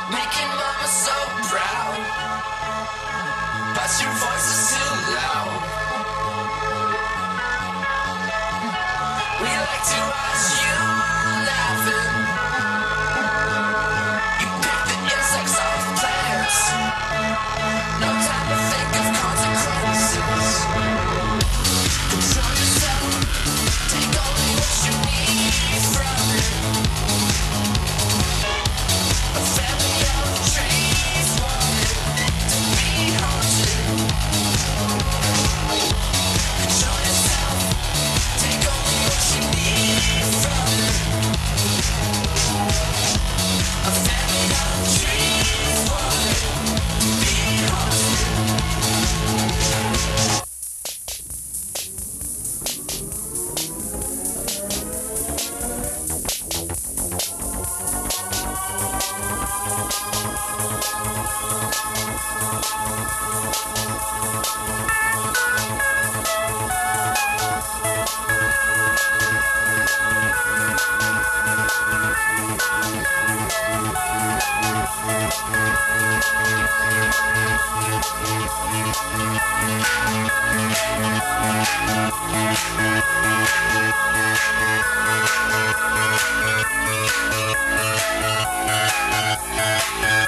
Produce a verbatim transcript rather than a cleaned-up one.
Making mama so proud, but your voice is too loud. We like to watch you laughing. You pick the insects off plants. No time to think of consequences. Control yourself. Take only what you need from it. A family of trees wanted to be haunted. Control yourself. Take only what you need from it. A family of trees wanted to be haunted. Thank you.